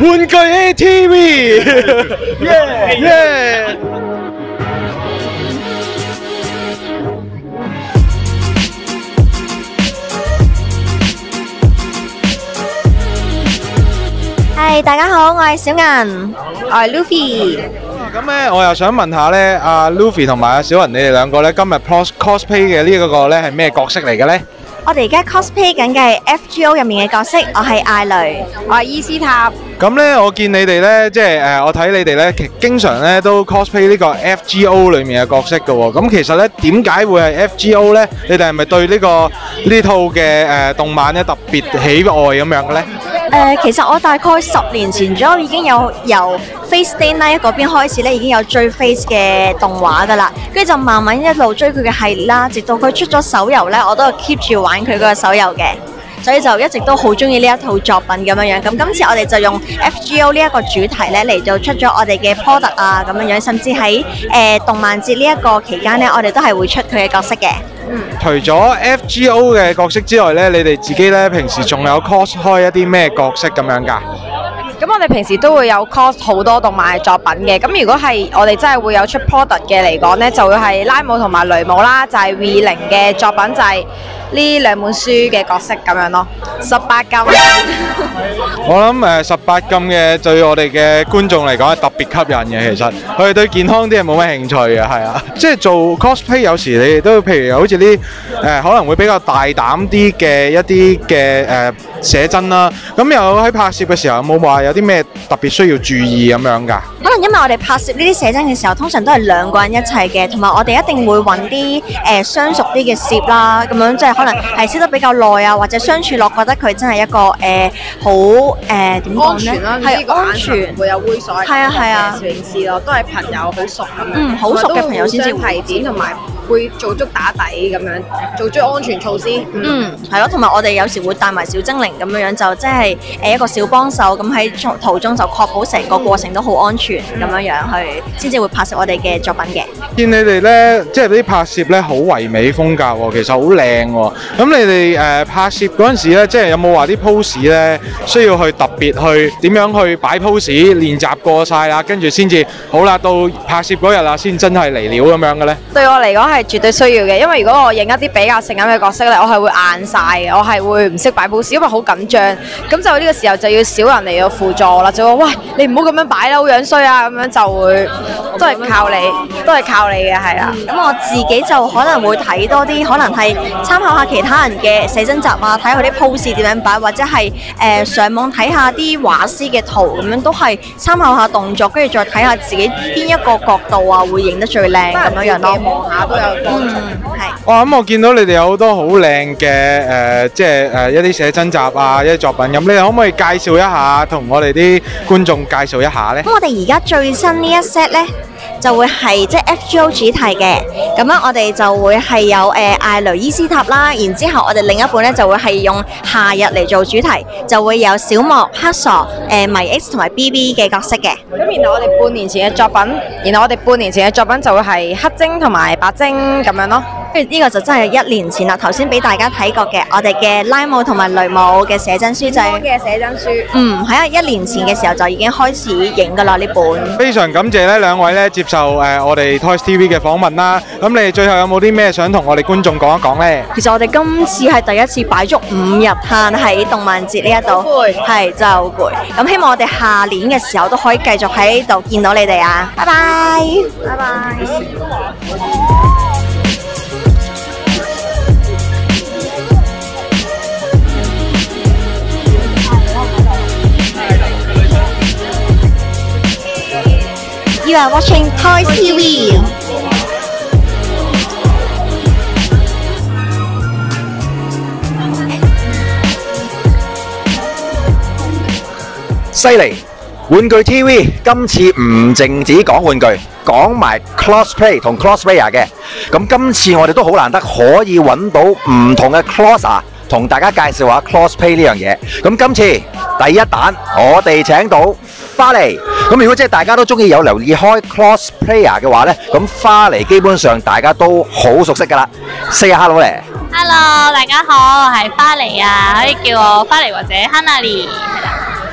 玩具 ATV， 耶耶！ 係，大家好，我係小銀，我係 Luffy。 咁咧，我又想問下咧，阿 Luffy 同埋阿小銀，你哋兩個咧今日 cosplay 嘅呢一個咧係咩角色嚟嘅咧？ 我哋而家 cosplay 緊嘅係 FGO 入面嘅角色，我係艾蕾，我係伊斯塔。 咁咧，我見你哋咧，即係我睇你哋咧，經常咧都 cosplay 呢個 FGO 裏面嘅角色嘅喎。咁其實咧，點解會係 FGO 咧？你哋係咪對呢套嘅動漫咧特別喜愛咁樣嘅咧？ 其實我大概10年前左右已經有由 Face Day Night 嗰邊開始咧，已經有追 Face 嘅動畫噶啦，跟住就慢慢一路追佢嘅系列啦，直到佢出咗手遊咧，我都係 keep 住玩佢嗰個手遊嘅，所以就一直都好中意呢一套作品咁樣樣。咁今次我哋就用 FGO 呢一個主題咧嚟到出咗我哋嘅 product 啊咁樣樣，甚至喺動漫節呢一個期間咧，我哋都係會出佢嘅角色嘅。 除咗 FGO 嘅角色之外咧，你哋自己咧平時仲有 cos 開一啲咩角色咁樣㗎？ 咁我哋平時都會有 cos 好多動漫嘅作品嘅。咁如果係我哋真係會有出 product 嘅嚟講呢，就會係拉姆同埋雷姆啦，就係 V0嘅作品，就係呢兩本書嘅角色咁樣咯。18禁。 我諗18禁嘅對我哋嘅觀眾嚟講係特別吸引嘅，其實佢哋對健康啲係冇乜興趣嘅，係啊。即係做 cosplay 有時你哋都譬如好似啲可能會比較大膽啲嘅一啲嘅寫真啦。咁又喺拍攝嘅時候有冇話有啲咩特別需要注意咁樣㗎？ 可能因為我哋拍攝呢啲寫真嘅時候，通常都係2個人一齊嘅，同埋我哋一定會揾啲相熟啲嘅攝啦，咁樣即係可能係識得比較耐啊，或者相處落覺得佢真係一個好點講咧？係安全， 唔會有猥瑣。 係啊係啊， 攝影師咯，都係朋友好熟咁樣。 好熟嘅朋友先至會提點同埋會做足打底咁樣，做足安全措施。 係咯，同埋我哋有時會帶埋小精靈咁樣樣，就即係一個小幫手咁喺途中就確保成個過程都好安全咁樣樣去，先至會拍攝我哋嘅作品嘅。 見你哋咧，即係啲拍攝咧好唯美風格喎，其實好靚喎。咁你哋拍攝嗰陣時咧，即係有冇話啲 pose 咧需要去特別去點樣去擺 pose 練習過晒啦，跟住先至好啦，到拍攝嗰日啦，先真係嚟料咁樣嘅咧？ 對我嚟講係絕對需要嘅，因為如果我影一啲比較性感嘅角色咧，我係會硬晒嘅，我係會唔識擺 pose，因為好緊張。咁就呢個時候就要少人嚟到輔助啦，就話喂，你唔好咁樣擺啦，好樣衰啊，咁樣就會都係靠你嘅，係啦。 咁我自己就可能會睇多啲，可能係參考下其他人嘅寫真集啊，睇下佢啲 pose 點樣擺，或者係上網睇下啲畫師嘅圖，咁樣都係參考下動作，跟住再睇下自己邊一個角度啊會影得最靚咁樣樣咯。 望下都有幫助。 係。 哇！咁我見到你哋有好多好靚嘅即係一啲寫真集啊，一啲作品咁，你哋可唔可以介紹一下，同我哋啲觀眾介紹一下呢？ 咁我哋而家最新呢一 set 呢，就會係即係 FGO 主題嘅，咁樣我哋就會係有艾蕾伊斯塔啦，然之後我哋另一本呢，就會係用夏日嚟做主題，就會有小莫、黑傻、迷 X 同埋 BB 嘅角色嘅。 咁然後我哋半年前嘅作品就會係黑晶同埋白晶咁樣咯。 跟住呢個就真係1年前啦，頭先俾大家睇過嘅，我哋嘅拉姆同埋雷姆嘅寫真書仔。 嘅寫真書。 喺1年前嘅時候就已經開始影㗎啦呢本。 非常感謝呢兩位呢接受我哋 Toys TV 嘅訪問啦。咁你哋最後有冇啲咩想同我哋觀眾講一講呢？ 其實我哋今次係第一次擺足5日攤喺動漫節呢一度，係真係好攰。咁希望我哋下年嘅時候都可以繼續喺呢度見到你哋啊！拜拜，拜拜。You are watching Toys TV。 犀利！玩具 TV 今次唔淨止講玩具，講埋 cosplay 同 cosplayer 嘅。咁今次我哋都好難得可以揾到唔同嘅 cosplayer 同大家介紹下 cosplay 呢樣嘢。咁今次第一彈我哋請到花梨。咁如果即係大家都中意有留意開 cosplayer 嘅話呢，咁花梨基本上大家都好熟悉㗎啦。Say hello 咧 ！Hello， 大家好，我係花梨啊，可以叫我花梨或者 Hanali。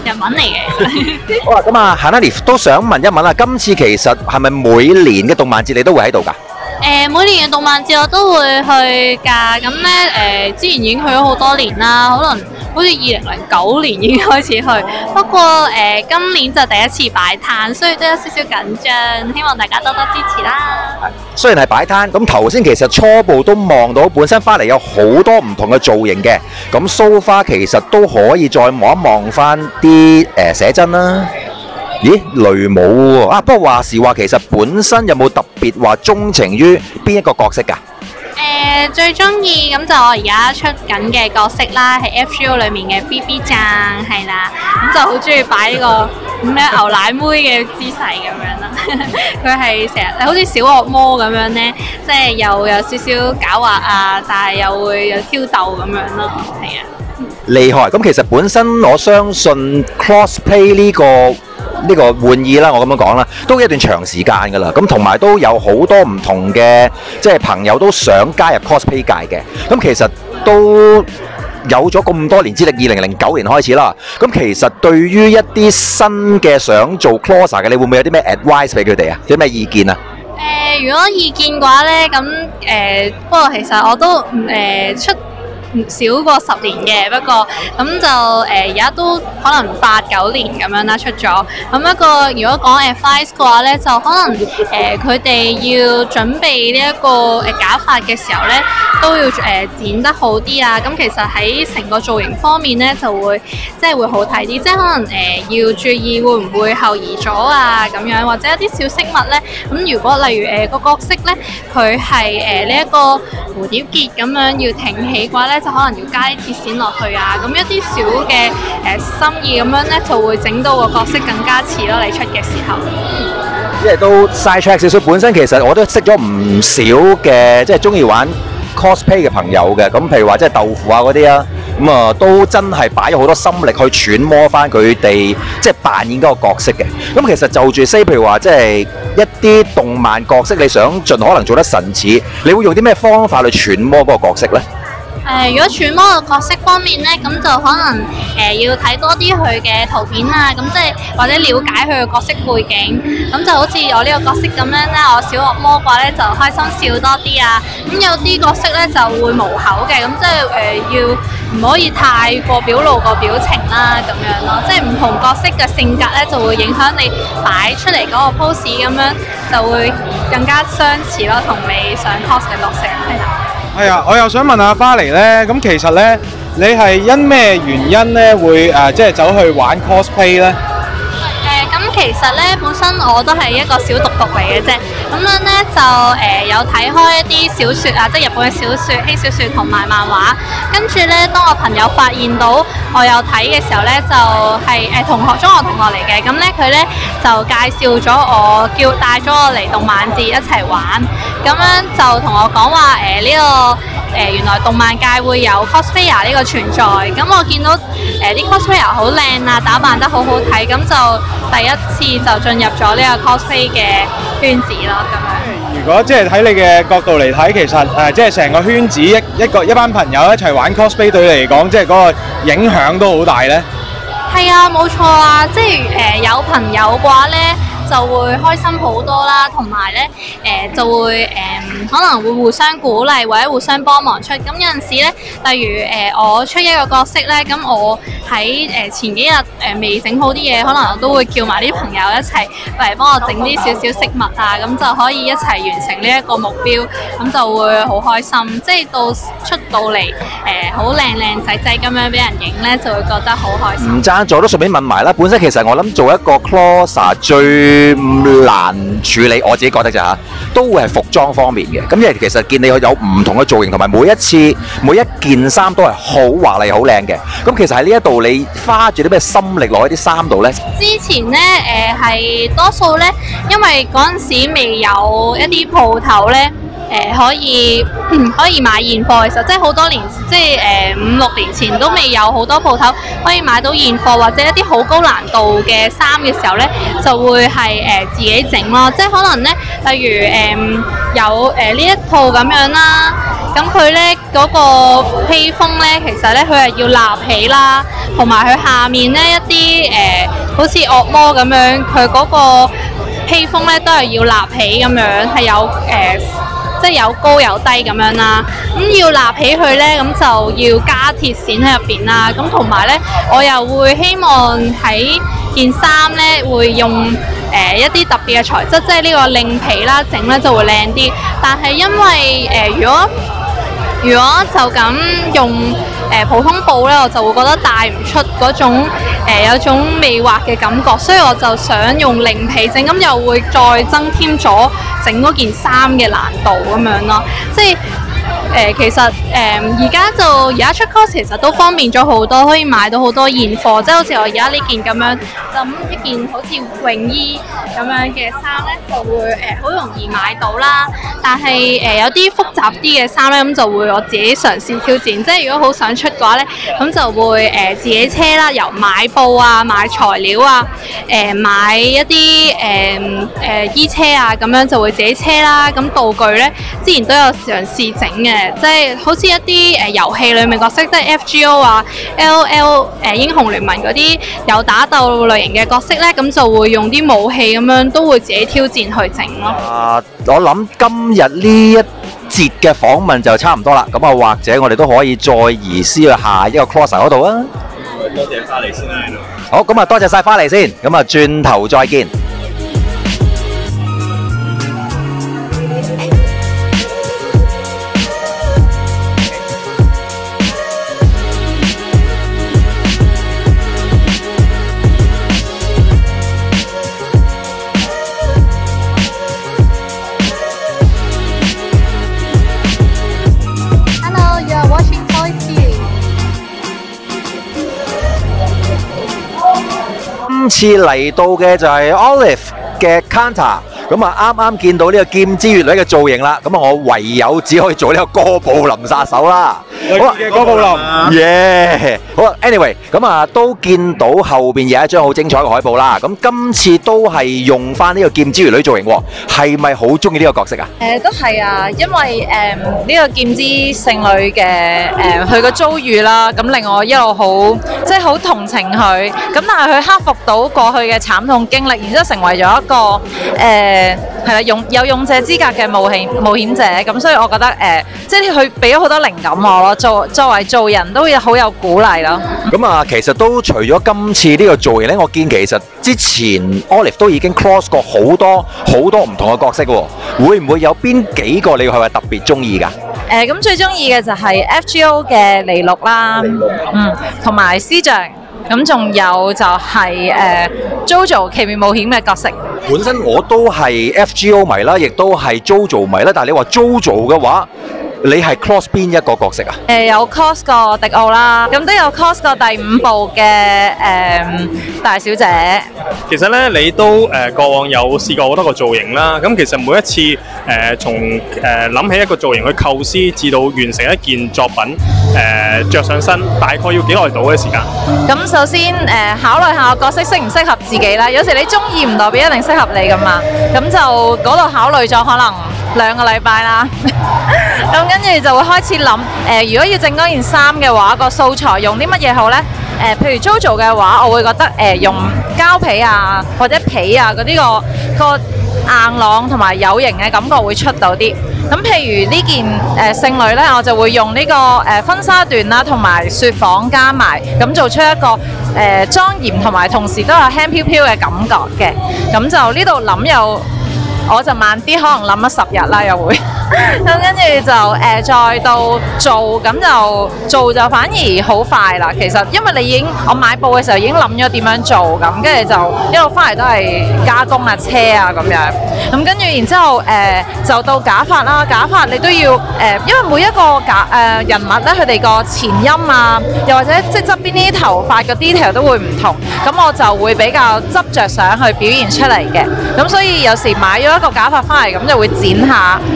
日文嚟嘅。 好啦，咁啊 Hanani 都想問一問啦，今次其實係咪每年嘅動漫節你都會喺度㗎？ 每年嘅動漫節我都會去㗎，咁咧之前已經去咗好多年啦，可能好似2009年已經開始去，不過今年就第一次擺攤，所以都有少少緊張，希望大家多多支持啦。 雖然係擺攤，咁頭先其實初步都望到本身翻嚟有好多唔同嘅造型嘅，咁 so far 其實都可以再望一望翻啲寫真啦。咦，雷姆喎啊！不過話時話，其實本身有冇特別話鍾情於邊一個角色㗎？ 最中意咁就我而家出緊嘅角色啦，係 FGO 裏面嘅 BB 醬係啦，咁就好中意擺呢個咁樣牛奶妹嘅姿勢咁樣啦。佢係成日好似小惡魔咁樣呢，即係又有少少狡猾啊，但係又會有挑逗咁樣咯，係啊。 厲害！咁其實本身我相信 cosplay 呢個玩意啦，我咁樣講啦，都一段長時間㗎啦。咁同埋都有好多唔同嘅即係朋友都想加入 cosplay 界嘅。咁其實都有咗咁多年資歷，2009年開始啦。咁其實對於一啲新嘅想做 closer 嘅，你會唔會有啲咩 advice 俾佢哋啊？有啲咩意見啊？ 如果意見嘅話呢，咁不過其實我都出唔少過10年嘅，不過咁就而家都可能8、9年咁樣啦出咗。咁一個如果講 advice 嘅話咧，就可能佢哋要準備呢一個假髮嘅時候咧，都要剪得好啲啊。咁其實喺成個造型方面咧，就會即係會好睇啲。即係可能要注意會唔會後移咗啊咁樣，或者一啲小飾物咧。咁如果例如個角色咧，佢係呢一個蝴蝶結咁樣要挺起嘅話咧，就可能要加啲鐵線落去啊，咁一啲小嘅心意咁樣咧，就會整到個角色更加似咯。你出嘅時候， 因為都 side track 少少，本身其實我都識咗唔少嘅即係中意玩 cosplay 嘅朋友嘅，咁譬如話即係豆腐啊嗰啲啊，咁啊都真係擺咗好多心力去揣摩翻佢哋即係扮演嗰個角色嘅。咁其實就住 say 譬如話即係一啲動漫角色，你想盡可能做得神似，你會用啲咩方法去揣摩嗰個角色呢？ 如果揣摩個角色方面咧，咁就可能要睇多啲佢嘅圖片啊，咁即係或者了解佢嘅角色背景。咁就好似我呢個角色咁樣咧，我小惡魔嘅話咧就開心笑多啲啊。咁有啲角色咧就會無口嘅，咁即係要唔可以太過表露個表情啦，咁樣咯。即係唔同角色嘅性格咧，就會影響你擺出嚟嗰個 pose 咁樣，就會更加相似咯，同你想 cos 嘅角色係啦。 係啊，我又想問下花妮呢，咁其實呢，你係因咩原因呢會即係走去玩 cosplay 呢？ 咁其實咧，本身我都係一個小毒毒嚟嘅啫。咁樣咧就有睇開一啲小説啊，即係日本嘅小説、輕小説同埋漫畫。跟住咧，當我朋友發現到我有睇嘅時候咧，就係中學同學嚟嘅。咁咧佢咧就介紹咗我，帶咗我嚟動漫節一齊玩。咁樣就同我講話呢個原來動漫界會有 cosplayer 呢個存在。咁我見到啲 cosplayer 好靚啊，打扮得好好睇，咁就第一次就進入咗呢個 cosplay 嘅圈子咯，咁樣。 如果即係睇你嘅角度嚟睇，其實即係成個圈子一班朋友一齊玩 cosplay 對你嚟講，即係嗰個影響都好大呢。 係啊，冇錯啊，即係有朋友嘅話呢，就會開心好多啦，同埋咧就會可能會互相鼓勵或者互相幫忙出。咁有陣時咧，例如我出一個角色咧，咁我喺前幾日未整好啲嘢，可能我都會叫埋啲朋友一齊嚟幫我整啲少少飾物啊，咁就可以一齊完成呢一個目標，咁就會好開心。即係出到嚟好靚仔仔咁樣俾人影咧，就會覺得好開心。 唔贊助都順便問埋啦，本身其實我諗做一個 closer 最難處理，我自己覺得就都會係服裝方面嘅。咁因為其實見你有唔同嘅造型，同埋每一件衫都係好華麗、好靚嘅。咁其實喺呢一度，你花住啲咩心力落喺啲衫度呢？ 之前呢係多數呢，因為嗰陣時未有一啲鋪頭呢。可以買現貨，其實即係好多年，即係5、6年前都未有好多鋪頭可以買到現貨，或者一啲好高難度嘅衫嘅時候呢，就會係自己整咯。即係可能呢，例如有呢一套咁樣啦， 咁佢咧嗰個披風咧，其實咧佢係要立起啦，同埋佢下面咧一啲好似惡魔咁樣，佢嗰個披風咧都係要立起咁樣，係有即係有高有低咁樣啦。咁要立起佢咧，咁就要加鐵線喺入邊啦。咁同埋咧，我又會希望喺件衫咧會用一啲特別嘅材質，即係呢個令皮啦，整咧就會靚啲。但係因為如果就咁用普通布咧，我就會覺得帶唔出嗰種有種魅惑嘅感覺，所以我就想用令皮整，咁又會再增添咗整嗰件衫嘅難度咁樣咯。即係其實而家出 cos 其實都方便咗好多，可以買到好多現貨，即係好似我而家呢件咁樣，咁一件好似泳衣咁樣嘅衫咧，就會好容易買到啦。但係有啲複雜啲嘅衫咧，咁就會我自己嘗試挑戰。即係如果好想出嘅話咧，咁就會自己車啦，由買布啊、買材料啊、買一啲衣車啊，咁樣就會自己車啦。咁道具咧，之前都有嘗試整嘅。即係好似一啲遊戲裏面角色，即係 FGO 啊、LOL 英雄聯盟嗰啲有打鬥類型嘅角色咧，咁就會用啲武器咁樣，都會自己挑戰去整咯。 我諗今日呢一節嘅訪問就差唔多啦，咁啊或者我哋都可以再移師去下一個 crosser 嗰度啊。 多謝花嚟先啦喺度。 好，咁啊多謝晒花嚟先，咁啊轉頭再見。今次嚟到嘅就係 Olive 嘅 Kanta， 咁啊啱啱見到呢個劍之乙女嘅造型啦，咁啊我唯有只可以做呢個哥布林殺手啦。好啦， 哥布林， 耶！好啦 ，anyway， 咁啊都見到後邊有一張好精彩嘅海報啦。咁今次都係用翻呢個劍之乙女造型喎，係咪好中意呢個角色啊？ 都係啊，因為呢個劍之聖女嘅佢個遭遇啦，咁令我一路好同情佢。咁但係佢克服到過去嘅慘痛經歷，然之後成為咗一個係啦有勇者資格嘅冒險者。咁所以我覺得即係佢俾咗好多靈感我咯。作為做人都好有鼓勵咯。 咁啊，其實都除咗今次呢個造型咧，我見其實之前 Olive 都已經 cross 過好多唔同嘅角色喎。會唔會有邊幾個你係話特別中意㗎？ 咁最中意嘅就係 FGO 嘅尼祿啦，同埋師匠。咁仲有就係JoJo 奇妙冒險嘅角色。 本身我都係 FGO 迷啦，亦都係 JoJo 迷啦。但係你話 JoJo 嘅話，你係 cross 邊一個角色啊？ 有 cross 過迪奧啦，咁都有 cross 過第5部嘅大小姐。 其實咧，你都過往有試過好多個造型啦。咁其實每一次從諗起一個造型去構思，至到完成一件作品着上身，大概要幾耐到嘅時間？ 咁首先考慮下個角色適唔適合自己啦。有時你中意唔代表一定適合你噶嘛。咁就嗰度考慮咗可能2個禮拜啦。咁跟住就會開始諗如果要整嗰件衫嘅話，個素材用啲乜嘢好呢？譬如 JoJo 嘅話，我會覺得用膠皮啊或者皮啊嗰啲個硬朗同埋有型嘅感覺會出到啲。咁譬如呢件聖女呢，我就會用呢個婚紗緞啦同埋雪紡加埋，咁做出一個莊嚴同埋同時都有輕飄飄嘅感覺嘅。咁就呢度諗又我就慢啲，可能諗咗10日啦又會。咁跟住就再到做，咁就做就反而好快啦。其實因為我買布嘅時候已經諗咗點樣做，咁跟住就一路翻嚟都係加工啊、車啊咁樣。咁跟住然之後就到假髮啦，假髮你都要因為每一個人物咧，佢哋個前音啊，又或者即係側邊呢啲頭髮嘅 detail 都會唔同，咁我就會比較執着想去表現出嚟嘅。咁所以有時買咗一個假髮翻嚟，咁就會剪下，咁先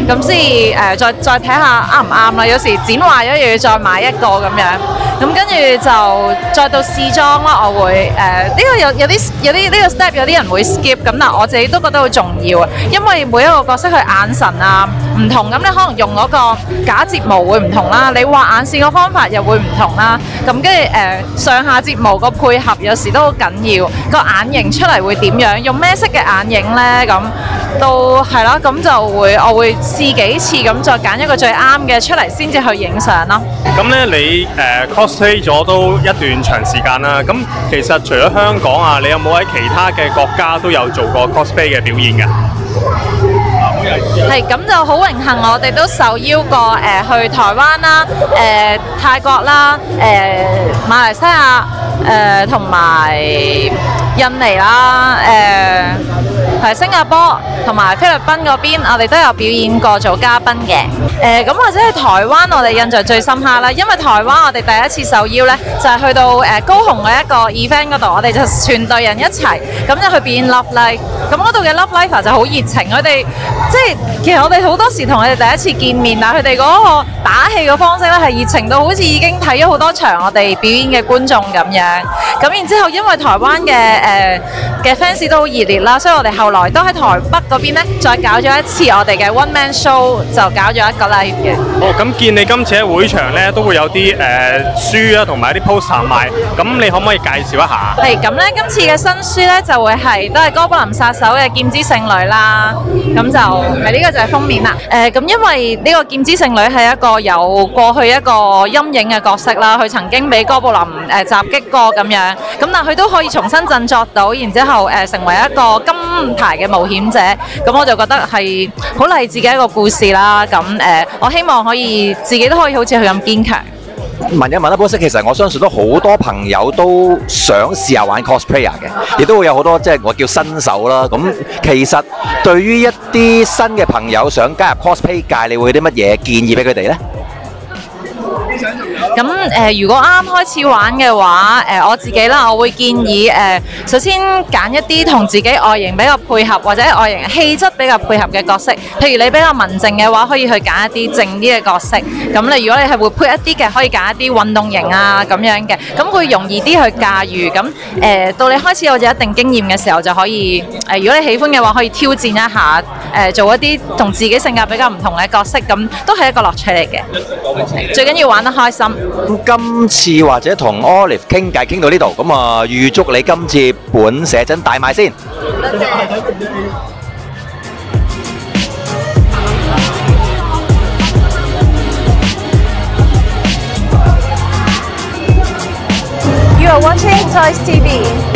以再睇下啱唔啱啦。有時剪壞咗又要再買一個咁樣，咁跟住就再到試裝啦。我會呢個有啲呢個 step 有啲人會 skip 咁，但我自己都覺得好重要啊，因為每一個角色佢眼神啊唔同，咁你可能用嗰個假睫毛會唔同啦，你畫眼線個方法又會唔同啦，咁跟住上下睫毛個配合有時都好緊要，個眼型出嚟會點樣，用咩色嘅眼影呢？咁都係啦，咁就我會試幾次，咁再揀一個最啱嘅出嚟先至去影相咯。 咁咧你cosplay 咗都一段長時間啦，咁其實除咗香港啊，你有冇喺其他嘅國家都有做過 cosplay 嘅表演㗎？ 係咁就好榮幸，我哋都受邀過去台灣啦、泰國啦、馬來西亞同埋印尼啦、係新加坡同埋菲律賓嗰邊，我哋都有表演過做嘉賓嘅。咁或者係台灣，我哋印象最深刻啦，因為台灣我哋第一次受邀呢，就係去到高雄嘅一個 event 嗰度，我哋就全隊人一齊咁就去表演 Love Live。咁嗰度嘅 Love Live 就好熱情，佢哋即係其實我哋好多時同佢哋第一次見面，但係佢哋嗰個打氣嘅方式咧係熱情到好似已經睇咗好多場我哋表演嘅觀眾咁樣。咁然之後因為台灣嘅 fans 都好熱烈啦，所以我哋後來都喺台北嗰邊咧再搞咗一次我哋嘅 one man show， 就搞咗一個 live 嘅。 哦，咁見你今次喺會場咧都會有啲書啊同埋一啲 poster 賣，咁你可唔可以介紹一下？ 係咁咧，今次嘅新書咧就會係都係哥布林殺手嘅劍之聖女啦，咁就呢個就係封面啦。咁因為呢個劍之聖女係一個有過去一個陰影嘅角色啦，佢曾經俾哥布林襲擊過咁樣，咁但係佢都可以重新振作到，然之後成為一個金牌嘅冒險者，咁我就覺得係好勵志嘅一個故事啦。咁我希望可以自己都可以好似佢咁堅強。 問一問啦，波色，其實我相信都好多朋友都想試下玩 cosplayer 嘅，亦都會有好多即係我叫新手啦。咁其實對於一啲新嘅朋友想加入 cosplay 界，你會有啲乜嘢建議俾佢哋呢？ 咁如果啱啱開始玩嘅話，我自己啦，我會建議首先揀一啲同自己外形比較配合，或者外形氣質比較配合嘅角色。譬如你比較文靜嘅話，可以去揀一啲靜啲嘅角色。咁如果你係活潑一啲嘅，可以揀一啲運動型啊咁樣嘅，咁會容易啲去駕馭。咁到你開始有咗一定經驗嘅時候，就可以如果你喜歡嘅話，可以挑戰一下做一啲同自己性格比較唔同嘅角色，咁都係一個樂趣嚟嘅。最緊要玩得開心。 咁今次或者同 Olive 傾偈傾到呢度，咁啊預祝你今次本寫真大賣先。多謝。 You are watching Toys TV.